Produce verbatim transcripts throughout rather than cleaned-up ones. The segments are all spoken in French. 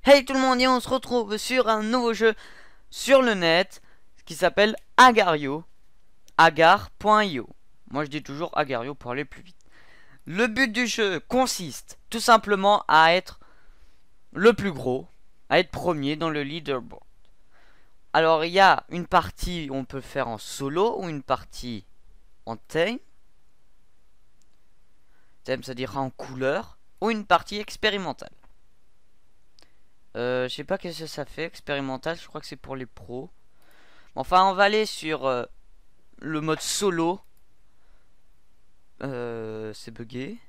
Hey tout le monde, et on se retrouve sur un nouveau jeu sur le net qui s'appelle Agario, agar point i o. Moi je dis toujours Agario pour aller plus vite. Le but du jeu consiste tout simplement à être le plus gros, à être premier dans le leaderboard. Alors il y a une partie où on peut faire en solo ou une partie en thème. Thème ça dira en couleur ou une partie expérimentale. Euh, je sais pas qu'est-ce que ça fait, expérimental, je crois que c'est pour les pros. Enfin, on va aller sur euh, le mode solo. Euh, c'est bugué.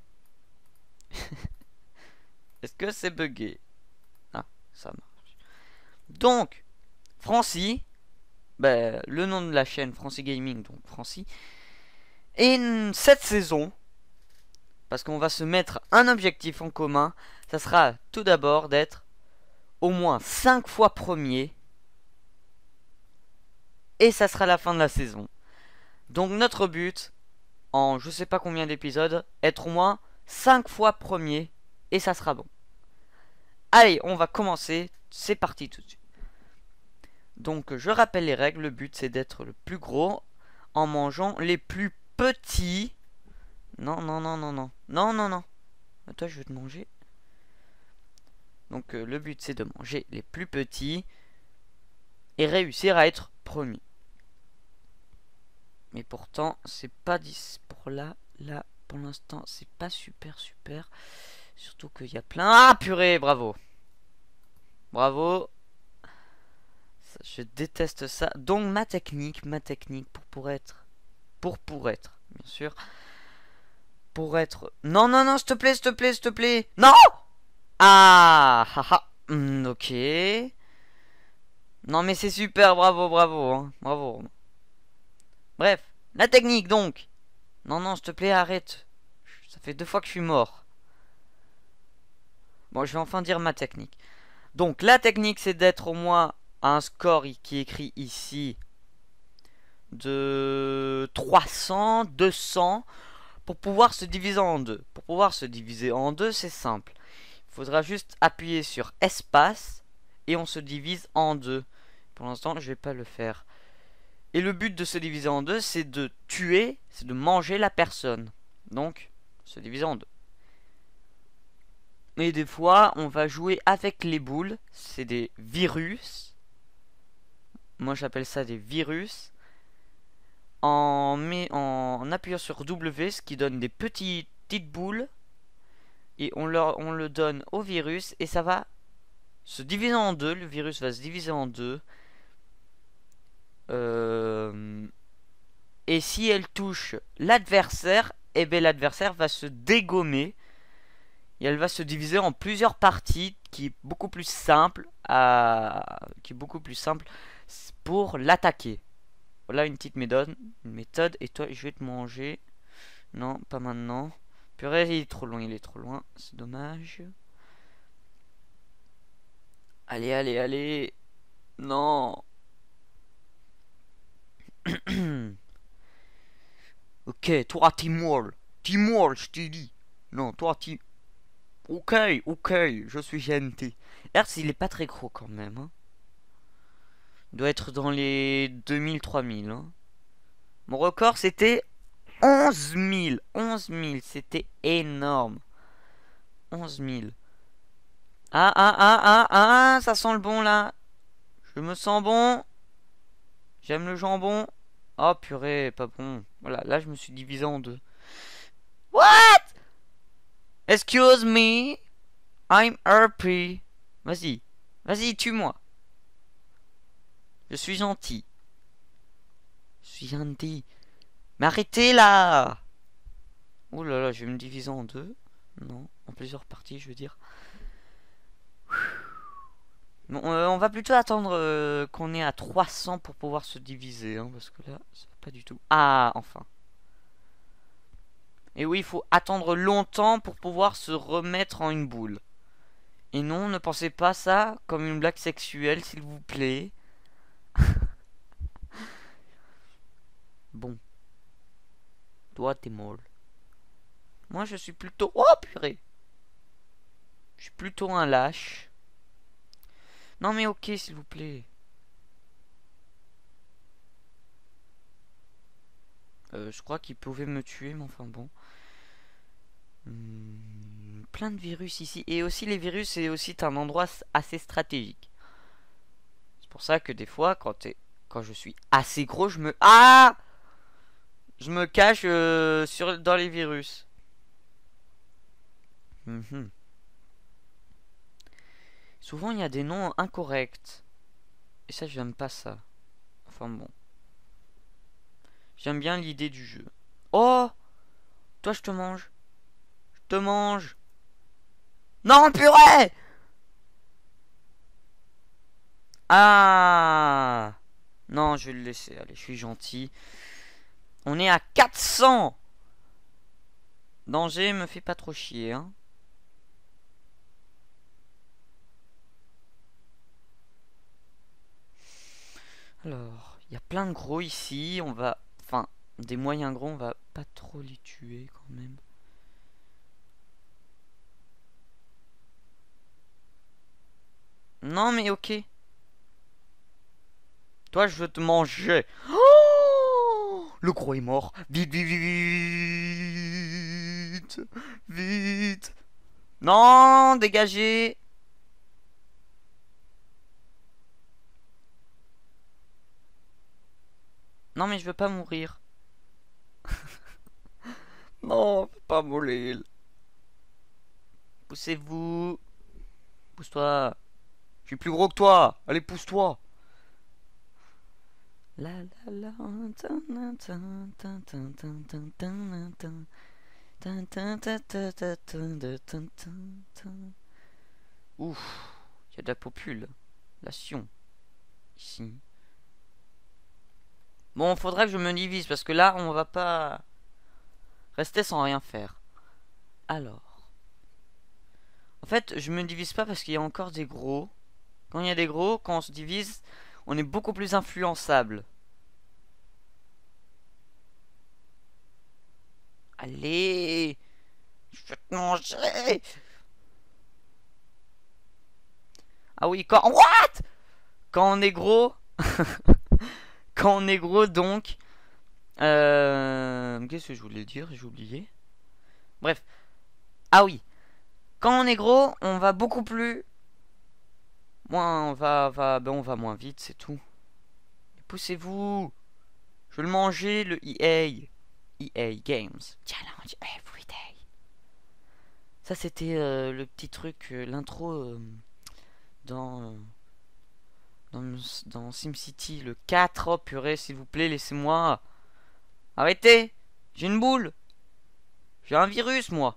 Est-ce que c'est bugué? Ah, ça marche. Donc, Francy, bah, le nom de la chaîne Francy Gaming, donc Francy. Et cette saison, parce qu'on va se mettre un objectif en commun, ça sera tout d'abord d'être au moins cinq fois premier. Et ça sera la fin de la saison. Donc notre but, en je sais pas combien d'épisodes, être au moins cinq fois premier. Et ça sera bon. Allez, on va commencer. C'est parti tout de suite. Donc je rappelle les règles. Le but c'est d'être le plus gros en mangeant les plus petits. Non, non, non, non, non. Non, non, non. Toi je veux te manger. Donc euh, le but c'est de manger les plus petits. Et réussir à être premier. Mais pourtant, c'est pas dix pour là. Là, pour l'instant, c'est pas super super. Surtout qu'il y a plein... Ah, purée, bravo. Bravo. Je déteste ça. Donc, ma technique, ma technique pour pour être... Pour pour être, bien sûr. Pour être... Non, non, non, s'il te plaît, s'il te plaît, s'il te plaît. Non. Ah, haha. Mm, ok. Non, mais c'est super, bravo, bravo. Hein, bravo. Bref, la technique, donc. Non, non, s'il te plaît, arrête. Ça fait deux fois que je suis mort. Bon, je vais enfin dire ma technique. Donc, la technique, c'est d'être au moins à un score qui est écrit ici de trois cents, deux cents pour pouvoir se diviser en deux. Pour pouvoir se diviser en deux, c'est simple. Il faudra juste appuyer sur espace et on se divise en deux. Pour l'instant, je vais pas le faire. Et le but de se diviser en deux, c'est de tuer, c'est de manger la personne. Donc, se diviser en deux. Mais des fois, on va jouer avec les boules. C'est des virus. Moi, j'appelle ça des virus. En, met, en appuyant sur W, ce qui donne des petites, petites boules. Et on, leur, on le donne au virus. Et ça va se diviser en deux. Le virus va se diviser en deux. Euh, et si elle touche l'adversaire, eh bien l'adversaire va se dégommer. Et elle va se diviser en plusieurs parties, qui est beaucoup plus simple à... qui est beaucoup plus simple pour l'attaquer. Voilà une petite méthode, une méthode. Et toi, je vais te manger. Non, pas maintenant. Purée, il est trop loin, il est trop loin. C'est dommage. Allez, allez, allez. Non. Ok, toi, Timor. Timor, je t'ai dit. Non, toi, Timor. Ok, ok, je suis gentil. Hertz, il est pas très gros quand même. Hein. Il doit être dans les deux mille, trois mille. Hein. Mon record, c'était onze mille. onze mille, c'était énorme. onze mille. Ah, ah, ah, ah, ah, ça sent le bon, là. Je me sens bon. J'aime le jambon. Oh, purée, pas bon. Voilà, là, je me suis divisé en deux. What? Excuse me. I'm happy. Vas-y. Vas-y, tue-moi. Je suis gentil. Je suis gentil. Mais arrêtez, là. Oh là là, je vais me diviser en deux. Non, en plusieurs parties, je veux dire. Bon, euh, on va plutôt attendre euh, qu'on est à trois cents pour pouvoir se diviser. Hein, parce que là, ça va pas du tout. Ah, enfin. Et oui, il faut attendre longtemps pour pouvoir se remettre en une boule. Et non, ne pensez pas ça comme une blague sexuelle, s'il vous plaît. Bon. Toi, t'es molle. Moi, je suis plutôt... Oh, purée. Je suis plutôt un lâche. Non mais ok, s'il vous plaît. Euh, je crois qu'il pouvait me tuer, mais enfin bon. Hmm, plein de virus ici. Et aussi les virus, c'est aussi un endroit assez stratégique. C'est pour ça que des fois, quand, t'es- quand je suis assez gros, je me... Ah Je me cache euh, sur, dans les virus. Mhm. Souvent, il y a des noms incorrects. Et ça, j'aime pas ça. Enfin bon. J'aime bien l'idée du jeu. Oh Toi, je te mange. Je te mange. Non, purée Ah Non, je vais le laisser. Allez, je suis gentil. On est à quatre cents. Danger, me fait pas trop chier, hein. Alors, il y a plein de gros ici. On va... Enfin, des moyens gros, on va pas trop les tuer quand même. Non, mais ok. Toi, je veux te manger. Oh Le gros est mort. Vite, vite, vite. Vite. Non, dégagez. Non, mais je veux pas mourir. Non, faut pas mourir. Poussez-vous. Pousse-toi. Je suis plus gros que toi. Allez, pousse-toi. La la la. Tan, tan, tan, tan, tan, tan, tan, tan, tan. Tan, tan, tan, tan, tan, tan, tan, tan, tan. Ouf, il y a de la population ici. Bon, faudrait que je me divise parce que là, on va pas rester sans rien faire. Alors, en fait, je me divise pas parce qu'il y a encore des gros. Quand il y a des gros, quand on se divise, on est beaucoup plus influençable. Allez, je vais te manger. Ah oui, quand... What? Quand on est gros... Quand on est gros, donc... Euh... Qu'est-ce que je voulais dire? J'ai oublié. Bref. Ah oui. Quand on est gros, on va beaucoup plus... Moins... On va... va... Ben on va moins vite, c'est tout. Poussez-vous. Je veux le manger, le E A. E A Games. Challenge every day. Ça, c'était euh, le petit truc, euh, l'intro euh, dans... Euh, dans, dans SimCity, le quatre. Oh purée, s'il vous plaît, laissez-moi. Arrêtez. J'ai une boule. J'ai un virus, moi.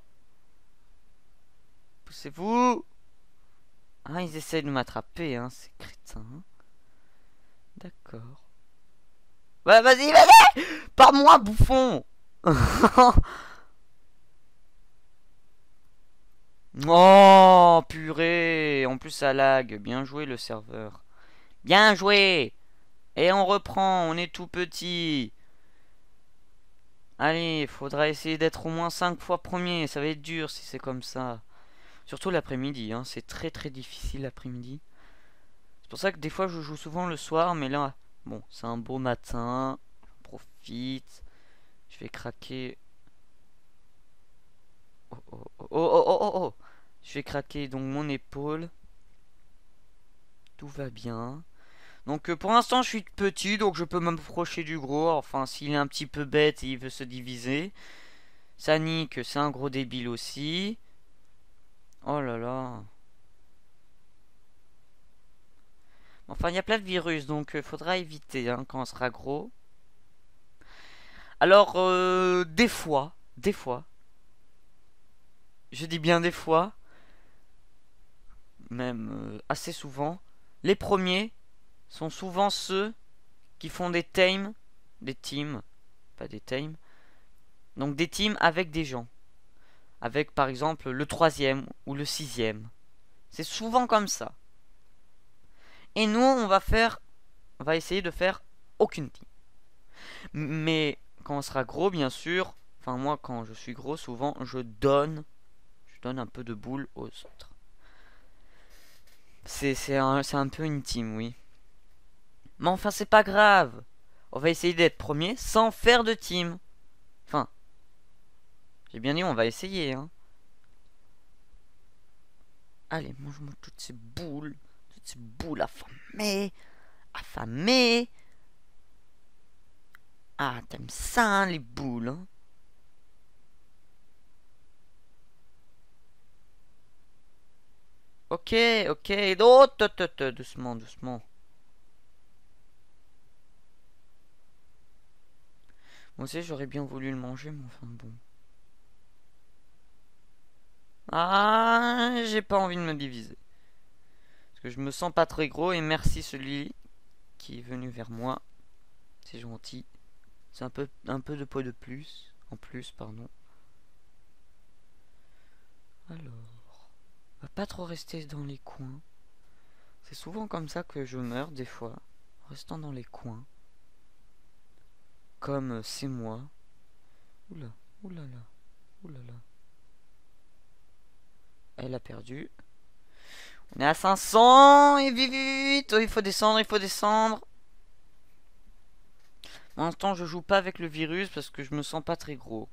Poussez-vous. Ah, ils essayent de m'attraper, hein, c'est crétin. Hein. D'accord. Bah, vas-y, vas-y. Par moi, bouffon. Oh, purée. En plus, ça lag. Bien joué, le serveur. Bien joué. Et on reprend, on est tout petit. Allez, faudra essayer d'être au moins cinq fois premier. Ça va être dur si c'est comme ça. Surtout l'après-midi, hein. C'est très très difficile l'après-midi. C'est pour ça que des fois je joue souvent le soir, mais là, bon, c'est un beau matin. J'en profite. Je vais craquer. Oh oh oh oh oh oh oh. Je vais craquer donc mon épaule. Tout va bien. Donc euh, pour l'instant je suis petit, donc je peux m'approcher du gros. Enfin, s'il est un petit peu bête et il veut se diviser. Sanic, c'est un gros débile aussi. Oh là là. Enfin, il y a plein de virus, donc il faudra éviter hein, quand on sera gros. Alors, euh, des fois, des fois, je dis bien des fois, même euh, assez souvent, les premiers sont souvent ceux qui font des teams, des teams, pas des teams, donc des teams avec des gens. Avec par exemple le troisième ou le sixième. C'est souvent comme ça. Et nous, on va faire, on va essayer de faire aucune team. Mais quand on sera gros, bien sûr, enfin moi quand je suis gros, souvent je donne, je donne un peu de boule aux autres. C'est c'est un, c'est un peu intime, oui. Mais enfin, c'est pas grave. On va essayer d'être premier sans faire de team. Enfin, j'ai bien dit on va essayer, hein. Allez, mange-moi toutes ces boules. Toutes ces boules affamées. Affamées. Ah, t'aimes ça, hein, les boules, hein. Ok, ok. Oh, te, te, te, doucement, doucement. Moi aussi, j'aurais bien voulu le manger, mais enfin bon. Ah, j'ai pas envie de me diviser. Parce que je me sens pas très gros et merci celui qui est venu vers moi. C'est gentil. C'est un peu, un peu de poids de plus. En plus, pardon. Alors, on va pas trop rester dans les coins. C'est souvent comme ça que je meurs des fois. En restant dans les coins. Comme euh, c'est moi. Oula, oulala, oulala. Elle a perdu. On est à cinq cents et vite, vite, oh, il faut descendre, il faut descendre. Pour l'instant, je joue pas avec le virus parce que je me sens pas très gros.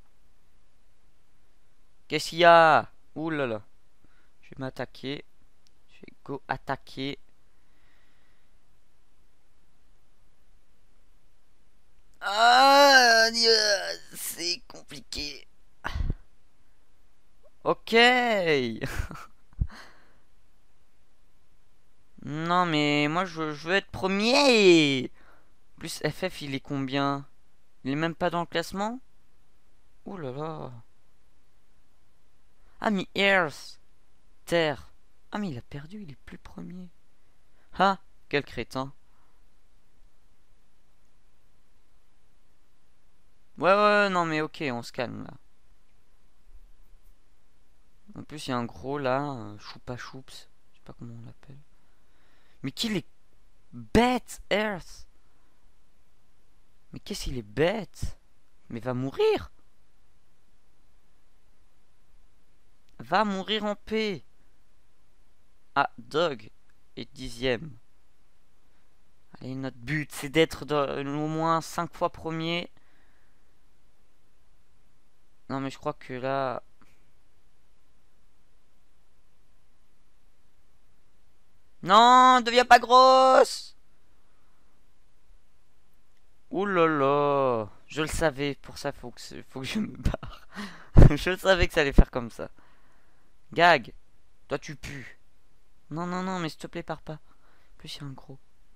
Qu'est-ce qu'il y a? Ouh là là. Je vais m'attaquer. Je vais go attaquer. Ah, c'est compliqué. Ok. Non mais moi je, je veux être premier. Plus F F il est combien? Il est même pas dans le classement? Ouh là là. Ah mais Earth. Terre. Ah mais il a perdu, il est plus premier. Ah, quel crétin. Ouais, ouais, ouais, non, mais ok, on se calme là. En plus, il y a un gros là, un choupa choups. Je sais pas comment on l'appelle. Mais qu'il est bête, Earth. Mais qu'est-ce qu'il est bête? Mais va mourir. Va mourir en paix. Ah, Dog est dixième. Allez, notre but, c'est d'être au moins cinq fois premier. Non, mais je crois que là... Non, deviens pas grosse. Ouh là là. Je le savais, pour ça, faut que, faut que je me barre. Je savais que ça allait faire comme ça. Gag, toi tu pues. Non, non, non, mais s'il te plaît, pars pas. En plus, il y a un gros.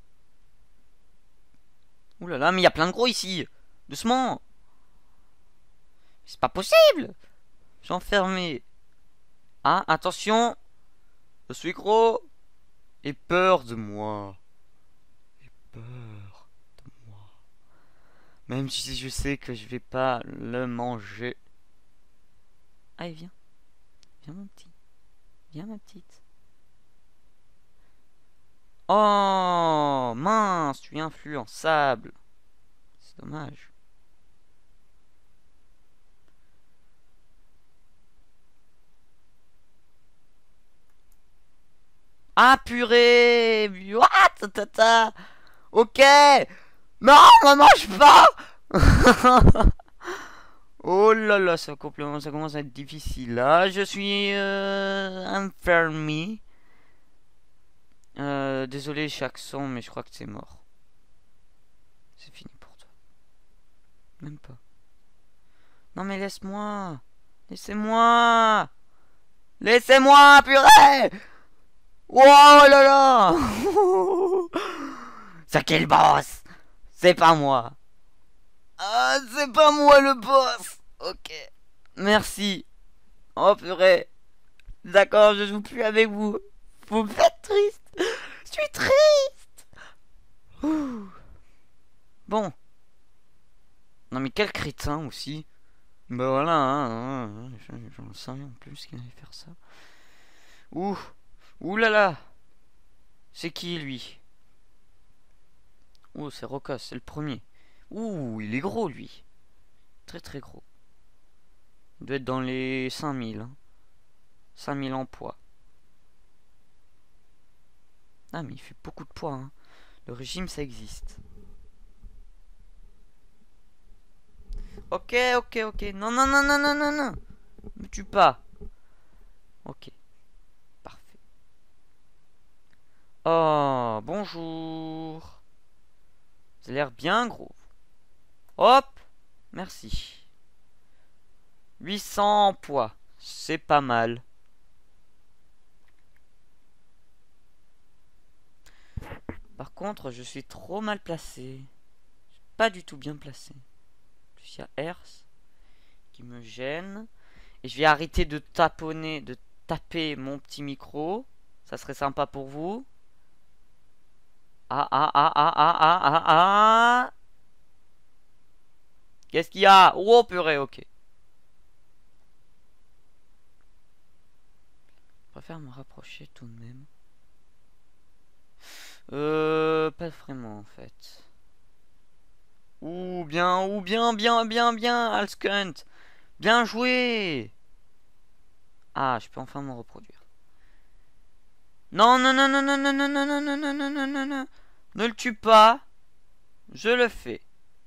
Ouh là là, mais il y a plein de gros ici. Doucement. C'est pas possible. J'ai enfermé. Ah, attention. Je suis gros. Et peur de moi. Et peur de moi. Même si je sais que je vais pas le manger. Allez, viens. Viens, mon petit. Viens, ma petite. Oh, mince, tu es influençable. C'est dommage. Ah, purée. What, tata. Ok. Non, ne mange pas. Oh là là, ça, ça commence à être difficile. Là, je suis euh, enfermé. Euh, désolé, chaque son, mais je crois que c'est mort. C'est fini pour toi. Même pas. Non mais laisse-moi. Laissez-moi. Laissez-moi, purée. Oh là là. C'est quel boss? C'est pas moi. Ah, c'est pas moi le boss. Ok. Merci. Oh purée. D'accord, je joue plus avec vous. Vous me faites triste. Je suis triste. Ouh. Bon. Non mais quel crétin aussi. Bah voilà, hein, hein, hein, j'en sais rien en plus qu'il allait faire ça. Ouh. Ouh là là. C'est qui lui? Ouh, c'est Rocos, c'est le premier. Ouh, il est gros lui. Très très gros. Il doit être dans les cinq mille. Hein. cinq mille en poids. Ah, mais il fait beaucoup de poids, hein. Le régime, ça existe. Ok, ok, ok. Non, non, non, non, non, non, non. Me tue pas. Ok. Parfait. Oh, bonjour. Vous avez l'air bien gros. Hop. Merci. huit cents poids. C'est pas mal. Par contre, je suis trop mal placé. Pas du tout bien placé. En plus, il y a Hertz qui me gêne. Et je vais arrêter de taponner, de taper mon petit micro. Ça serait sympa pour vous. Ah, ah, ah, ah, ah, ah, ah, ah. Qu'est-ce qu'il y a? Oh, purée, ok. Je préfère me rapprocher tout de même. Euh, pas vraiment, en fait. Ouh, bien, ouh, bien, bien, bien, bien, Alskunt. Bien joué. Ah, je peux enfin me reproduire. Non, non, non, non, non, non, non, non, non, non, non, non, non, non, non. Ne le tue pas. Je le fais.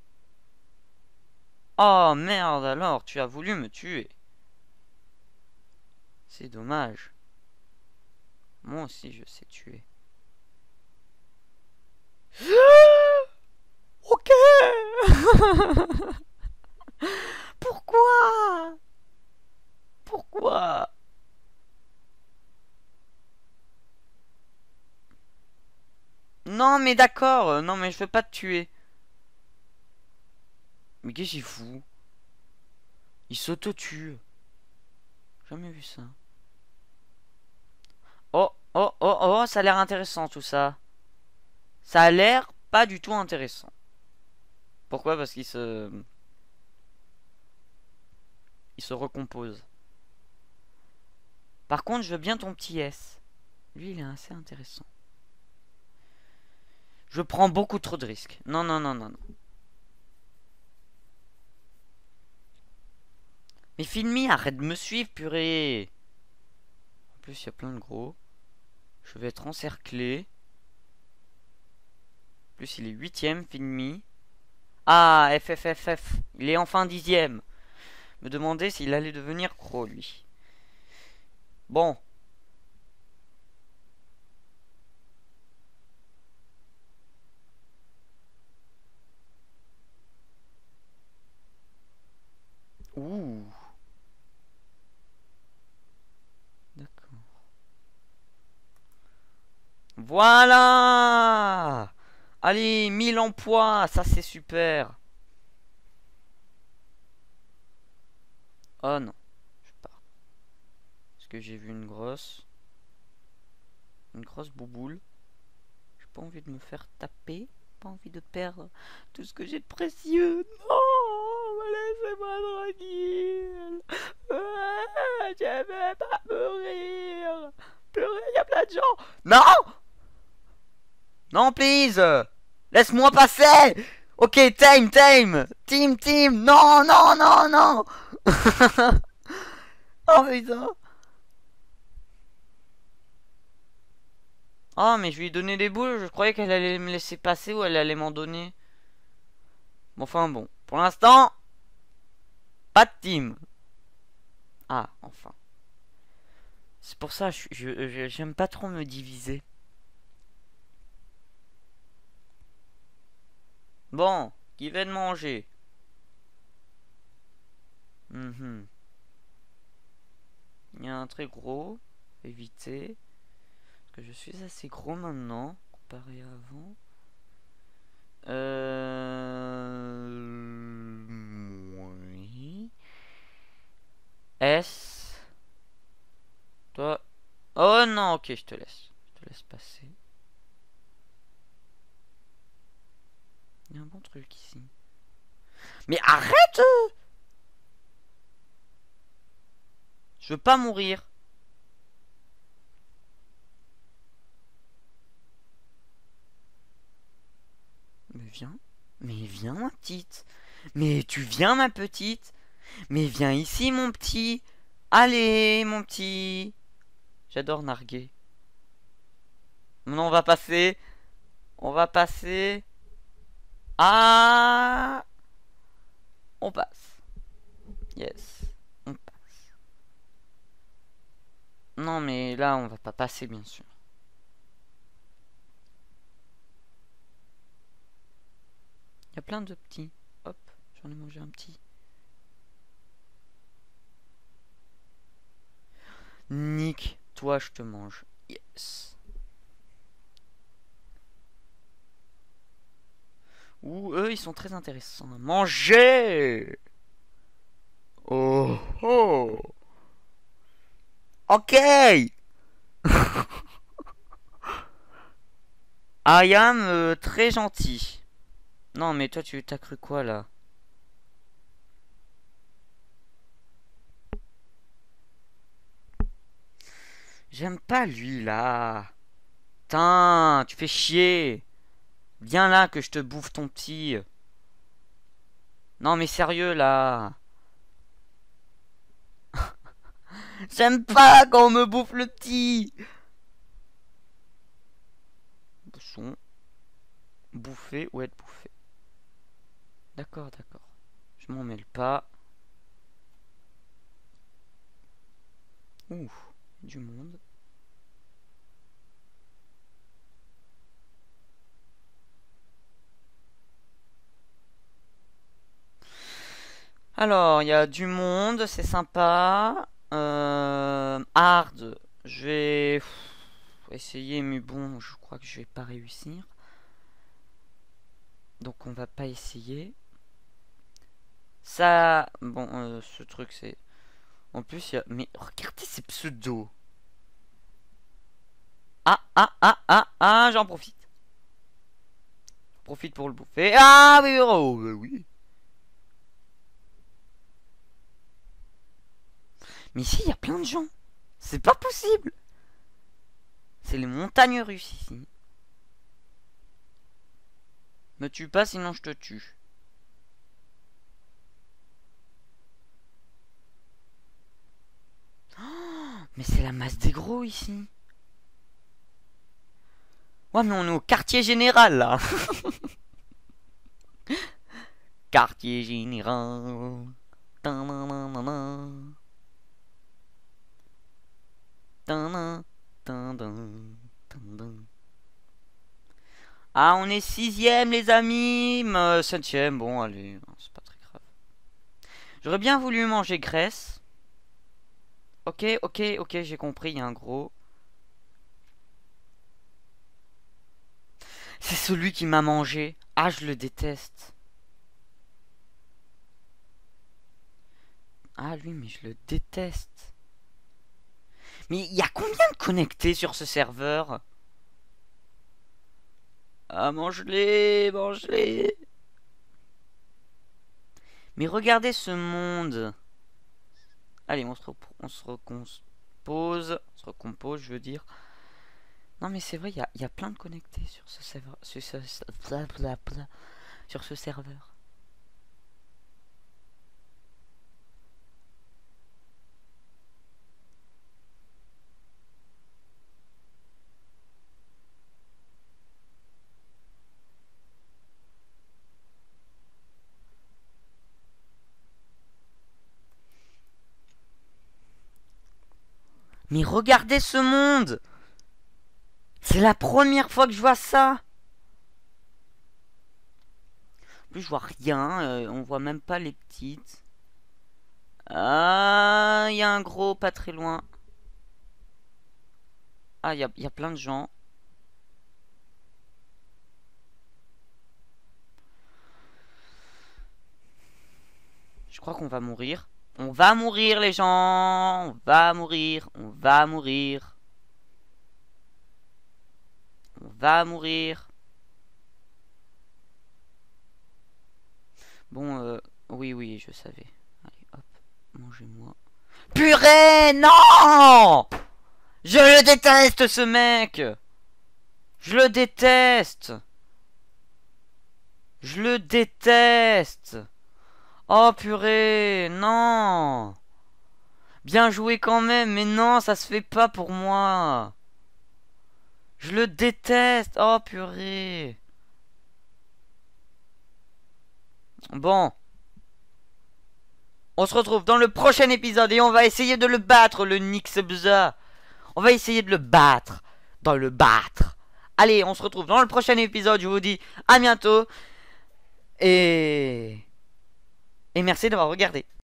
Oh, merde, alors, tu as voulu me tuer. C'est dommage. Moi aussi, je sais tuer. Ok. Pourquoi? Pourquoi? Non, mais d'accord. Non, mais je veux pas te tuer. Mais qu'est-ce qu'il fout? Il s'auto-tue. Jamais vu ça. Oh, oh, oh, oh, ça a l'air intéressant tout ça. Ça a l'air pas du tout intéressant. Pourquoi? Parce qu'il se... Il se recompose. Par contre, je veux bien ton petit S. Lui, il est assez intéressant. Je prends beaucoup trop de risques. Non, non, non, non, non. Mais Filmy, arrête de me suivre, purée. En plus, il y a plein de gros. Je vais être encerclé. En plus, il est huitième, Filmy. Ah, F F F F. Il est enfin dixième. Me demander s'il allait devenir gros, lui. Bon. Ouh. D'accord. Voilà. Allez, mille emplois, ça c'est super. Oh non, je pars. Parce que j'ai vu une grosse. Une grosse bouboule. J'ai pas envie de me faire taper. Pas envie de perdre tout ce que j'ai de précieux. Non, laissez-moi tranquille. Ah, je vais pas mourir. Purée, il y a plein de gens. Non. Non, please. Laisse-moi passer. Ok, time, time. Team, team. Non, non, non, non. Oh putain. Oh, mais je lui ai donné des boules. Je croyais qu'elle allait me laisser passer ou elle allait m'en donner. Bon, enfin bon. Pour l'instant, pas de team. Ah, enfin. C'est pour ça, je je- j'aime pas trop me diviser. Bon, qui va de manger? Mhm. Il y a un très gros. Éviter. Parce que je suis assez gros maintenant, comparé à avant. Euh... Oui. S. Toi. Oh non, ok, je te laisse. Je te laisse passer. Il y a un bon truc ici. Mais arrête! Je veux pas mourir. Mais viens. Mais viens, ma petite. Mais tu viens, ma petite. Mais viens ici, mon petit. Allez, mon petit. J'adore narguer. Non, on va passer. On va passer. Ah, on passe. Yes. On passe. Non, mais là, on va pas passer, bien sûr. Il y a plein de petits. Hop, j'en ai mangé un petit. Nick, toi, je te mange. Yes. Ouh, eux, ils sont très intéressants. Manger. Oh, oh. Ok. I am euh, très gentil. Non, mais toi, tu t'as cru quoi, là? J'aime pas lui, là. Putain, tu fais chier. Viens là que je te bouffe ton petit. Non, mais sérieux, là. J'aime pas quand on me bouffe le petit. Son. Bouffer ou être bouffé. D'accord, d'accord. Je m'en mêle pas. Ouh, du monde. Alors, il y a du monde, c'est sympa. Euh, hard, je vais essayer, mais bon, je crois que je vais pas réussir. Donc, on va pas essayer. Ça, bon, euh, ce truc, c'est... En plus, il y a... Mais regardez ces pseudos. Ah, ah, ah, ah, ah, j'en profite. J'en profite pour le bouffer. Ah, oui, oh, oui. Mais ici, il y a plein de gens. C'est pas possible. C'est les montagnes russes ici. Me tue pas, sinon je te tue. Oh, mais c'est la masse des gros ici. Ouais, mais on est au quartier général là. Quartier général. Ah, on est sixième, les amis. Mais septième, bon, allez, c'est pas très grave. J'aurais bien voulu manger graisse. Ok, ok, ok, j'ai compris, il y a un gros. C'est celui qui m'a mangé. Ah, je le déteste. Ah, lui, mais je le déteste. Mais il y a combien de connectés sur ce serveur? Ah, mange-les, mange-les. Mais regardez ce monde. Allez, on se, on se recompose. On se recompose, je veux dire. Non, mais c'est vrai, il y a, y a plein de connectés sur ce serveur. Sur ce, sur ce serveur. Mais regardez ce monde. C'est la première fois que je vois ça. En plus, je vois rien. Euh, on voit même pas les petites. Ah, il y a un gros pas très loin. Ah, il y a, y a plein de gens. Je crois qu'on va mourir. On va mourir, les gens. On va mourir. On va mourir. On va mourir. Bon, euh, oui, oui, je savais. Allez, hop, mangez-moi. Purée, non! Je le déteste, ce mec! Je le déteste! Je le déteste! Oh, purée, non! Bien joué quand même, mais non, ça se fait pas pour moi! Je le déteste. Oh purée. Bon. On se retrouve dans le prochain épisode et on va essayer de le battre, le Nixbza. On va essayer de le battre. Dans le battre. Allez, on se retrouve dans le prochain épisode. Je vous dis à bientôt. Et... Et merci d'avoir regardé.